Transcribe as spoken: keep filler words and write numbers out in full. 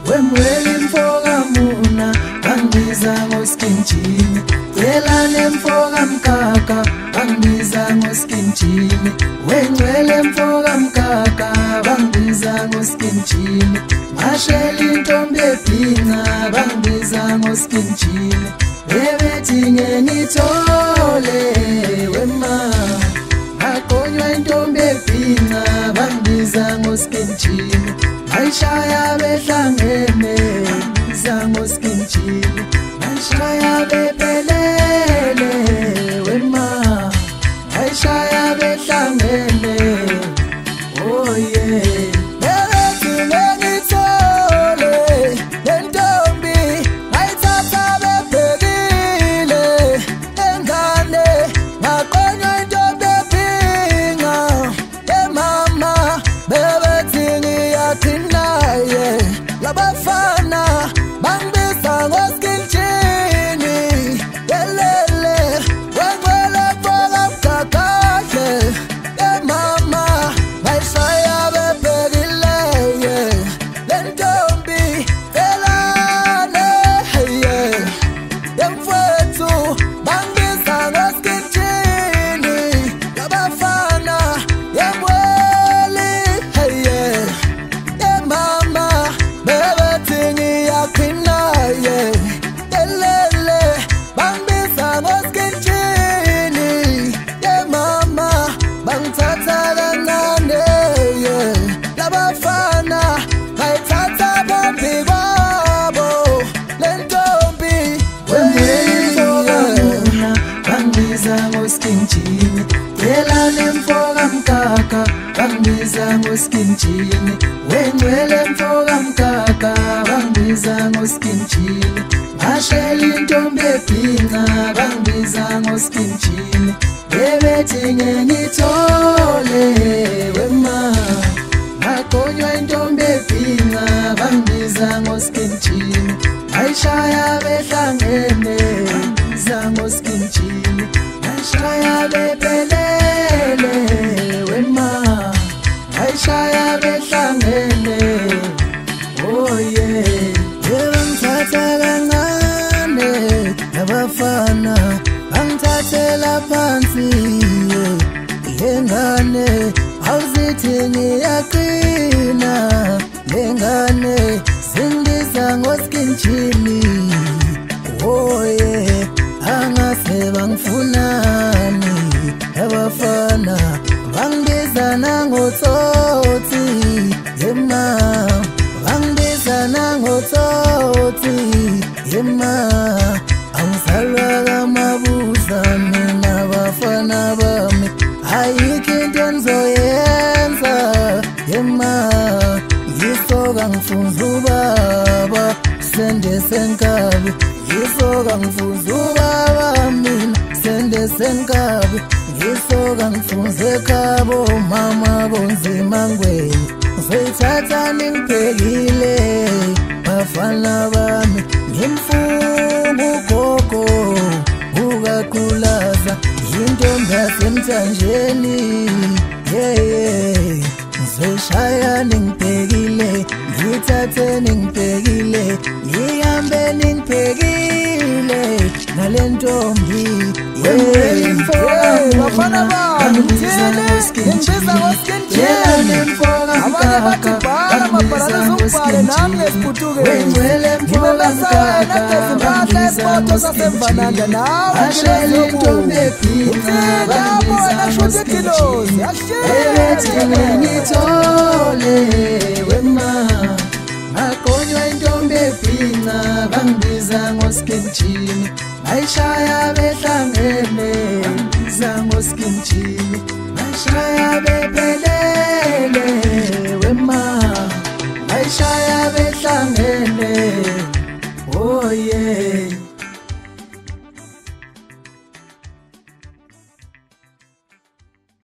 wemwele mfoka muna bangibiza ngoskinchini cela nemfoka mkaka bangibiza ngoskinchini wengcwele mfoka mkaka bangibiza ngoskinchini masheli intombi ebhinca bangibiza ngoskinchini bebethi ngenithole wema akonywa intombi ebhinca bangibiza ngoskinchini ayishaya behlangene bangibiza ngoskinchini ayishaya bephelele wema ayishaya behlangene oh yeah Labafana bangibiza ngoskinchini yelele wengwele mfoka mkaka emama bayishaya bebhekile lentombi elane yemfowethu bangibiza ngoskinchini labafana yemweli emama bangibiza ngoskinchini yemama bangithatha kancane labafana bayithatha phambi kwabo lentombi wemfowethu bangibiza ngoskinchini cela nemfoka mkaka bangibiza ngoskinchini wengcwele mfoka mkaka bangibiza ngoskinchini masheli intombi ebhinca bangibiza ngoskinchini bebethi ngenithole wema akonywa intombi ebhinca bangibiza ngoskinchini ayishaya behlangene bangibiza ngoskinchini ayishaya bephelele wema ayishaya behlangene oh yeah bangithatha kancane labafana bangithathela phansi yengane awuzithi ngiyaqina lengane zingibiza ngoskinchini oh yeah angase bangifunani labafana bangibiza nangotsotsi yema bangibiza nangotsotsi yema angisalwa kamabuza mina bafana bami ayikho into engizoyenza yema ngisoka ngifunza ubaba sende senkabi ngisoka ngifunza ubaba mina sende senkabi ngisoka ngifunza ekhabo mama bonzima ngweni ngizothatha ningibhekile bafana bami ngimfunga ugogo ukaqulaza intombi yasemthanjeni yeah ngizoshaya ningibhekile ngithathe ningibhekile ngihambe ningibhekile nalentombi bafana bami ngibiza ngoskinchini abanye bathi bhala mabhalana zombhale nami ngesiphuthukeni ngibebesana nagezimpahla esipoto sasemvananda nawe ngilezobuyapho wena shuthi ikhilozi ngenithole wema akonywa intombi ebhinca bangibiza ngoskinchini ayishaya behlangene bangibiza ngoskinchini ayishaya bephelele wema ayishaya behlangene oh yeah